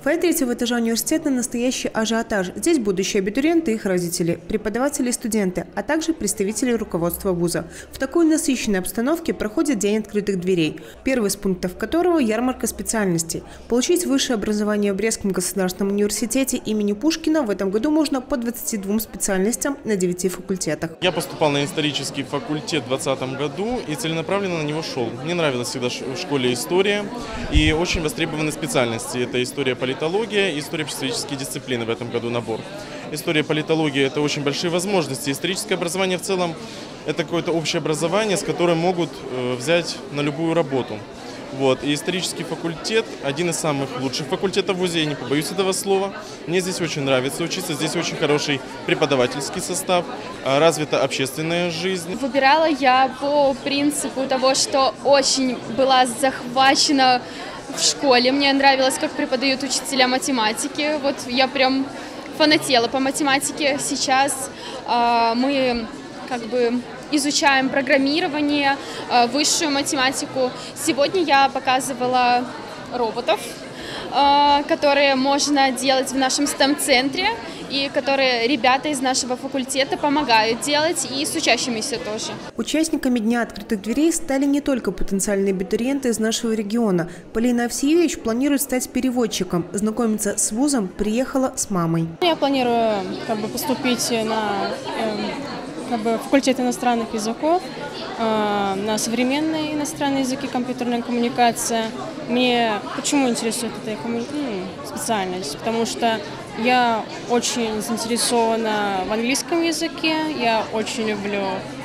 Фойе третьего этажа университета – настоящий ажиотаж. Здесь будущие абитуриенты и их родители, преподаватели и студенты, а также представители руководства вуза. В такой насыщенной обстановке проходит День открытых дверей, первый из пунктов которого – ярмарка специальностей. Получить высшее образование в Брестском государственном университете имени Пушкина в этом году можно по 22 специальностям на 9 факультетах. Я поступал на исторический факультет в 2020 году и целенаправленно на него шел. Мне нравилась всегда в школе история и очень востребованы специальности. Это история политология и история обществоведческие дисциплины в этом году набор. История политологии – это очень большие возможности. Историческое образование в целом – это какое-то общее образование, с которым могут взять на любую работу. Вот. И исторический факультет – один из самых лучших факультетов в ВУЗе, я не побоюсь этого слова. Мне здесь очень нравится учиться, здесь очень хороший преподавательский состав, развита общественная жизнь. Выбирала я по принципу того, что очень была захвачена в школе. Мне нравилось, как преподают учителя математики. Вот я прям фанатела по математике. Сейчас мы изучаем программирование, высшую математику. Сегодня я показывала роботов, которые можно делать в нашем STEM-центре, и которые ребята из нашего факультета помогают делать, и с учащимися тоже. Участниками Дня открытых дверей стали не только потенциальные абитуриенты из нашего региона. Полина Овсеевич планирует стать переводчиком. Знакомиться с вузом приехала с мамой. Я планирую поступить на факультет иностранных языков, на современные иностранные языки, компьютерная коммуникация. Мне почему интересует эта специальность? Потому что я очень заинтересована в английском языке, я очень люблю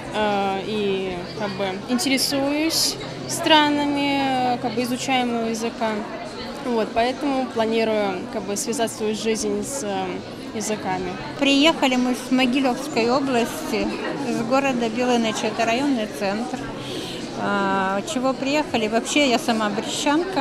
и интересуюсь странами изучаемого языка. Вот, поэтому планирую связать свою жизнь с языками. Приехали мы с Могилевской области, из города Белый Ночь, это районный центр. Чего приехали? Вообще я сама брестчанка.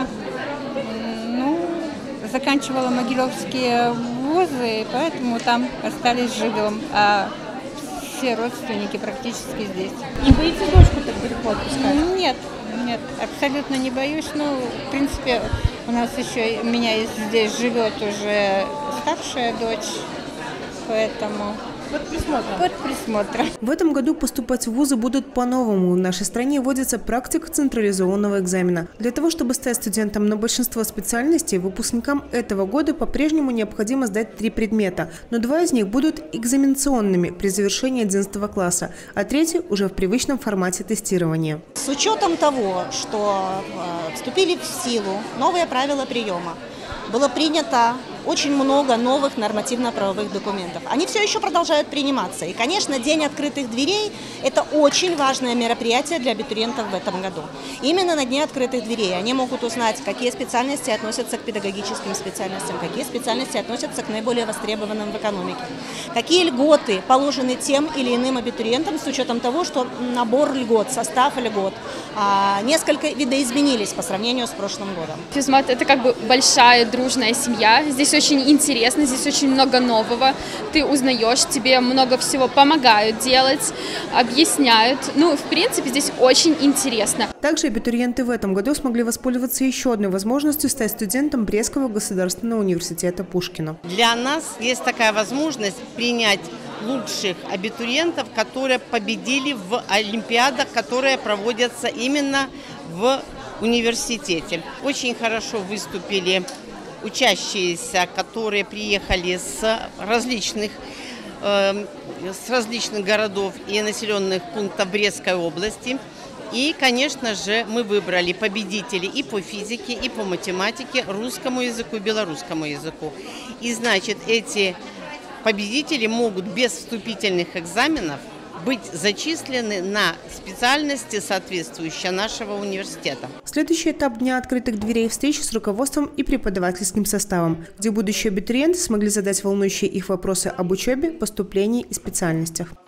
Заканчивала могилевские вузы, поэтому там остались живем, а все родственники практически здесь. Не боитесь дочку так далеко отпускать? Нет, абсолютно не боюсь. В принципе, у нас еще, у меня здесь живет уже старшая дочь, поэтому... Под присмотром. Под присмотром. В этом году поступать в вузы будут по-новому. В нашей стране вводится практика централизованного экзамена. Для того, чтобы стать студентом на большинство специальностей, выпускникам этого года по-прежнему необходимо сдать 3 предмета, но 2 из них будут экзаменационными при завершении 11 класса, а 3 уже в привычном формате тестирования. С учетом того, что вступили в силу новые правила приема, было принято очень много новых нормативно-правовых документов. Они все еще продолжают приниматься. И, конечно, День открытых дверей – это очень важное мероприятие для абитуриентов в этом году. Именно на Дне открытых дверей они могут узнать, какие специальности относятся к педагогическим специальностям, какие специальности относятся к наиболее востребованным в экономике, какие льготы положены тем или иным абитуриентам с учетом того, что набор льгот, состав льгот несколько видоизменились по сравнению с прошлым годом. Физмат – это большая дружная семья. Здесь очень интересно, здесь очень много нового. Ты узнаешь, тебе много всего помогают делать, объясняют. В принципе, здесь очень интересно. Также абитуриенты в этом году смогли воспользоваться еще одной возможностью стать студентом Брестского государственного университета Пушкина. Для нас есть такая возможность принять лучших абитуриентов, которые победили в олимпиадах, которые проводятся именно в университете. Очень хорошо выступили учащиеся, которые приехали с различных городов и населенных пунктов Брестской области. И, конечно же, мы выбрали победителей и по физике, и по математике, русскому языку и белорусскому языку. И, значит, эти победители могут без вступительных экзаменов быть зачислены на специальности, соответствующие нашего университета. Следующий этап Дня открытых дверей – встречи с руководством и преподавательским составом, где будущие абитуриенты смогли задать волнующие их вопросы об учебе, поступлении и специальностях.